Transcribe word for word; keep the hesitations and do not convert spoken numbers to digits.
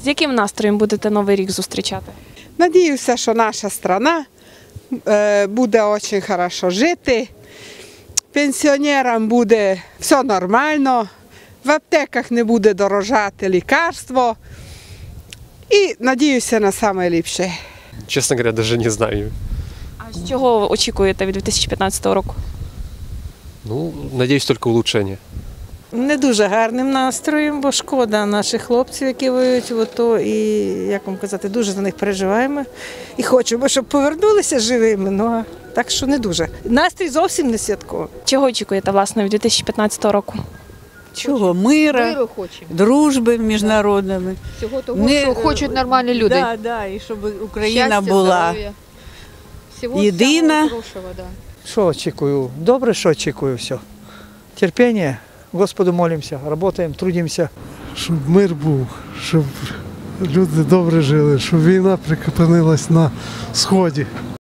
З яким настроєм будете Новий рік зустрічати? Надіюся, що наша страна е, буде дуже добре жити, пенсіонерам буде все нормально, в аптеках не буде дорожати лікарство і надіюся на найкраще. Честно говоря, даже не знаю. А з чого очікуєте від дві тисячі п'ятнадцятого року? Ну, надеюсь, только улучшение. Не дуже гарним настроєм, бо шкода наших хлопців, які воюють в АТО, і, як вам казати, дуже за них переживаємо. І хочемо, щоб повернулися живими, ну а так що не дуже. Настрій зовсім не святковий. Чого очікуєте, власне, від дві тисячі п'ятнадцятого року? Чого? Мира, Миру хочемо. дружби міжнародної. Всього того, Не- що хочуть нормальні люди. Да, да, і щоб Україна Щастя, була. здоров'я. Всього єдина. самого хорошого, да. Що очікую? Добре, що очікую все. Терпіння, Господу молимося, працюємо, трудимося. Щоб мир був, щоб люди добре жили, щоб війна припинилась на сході.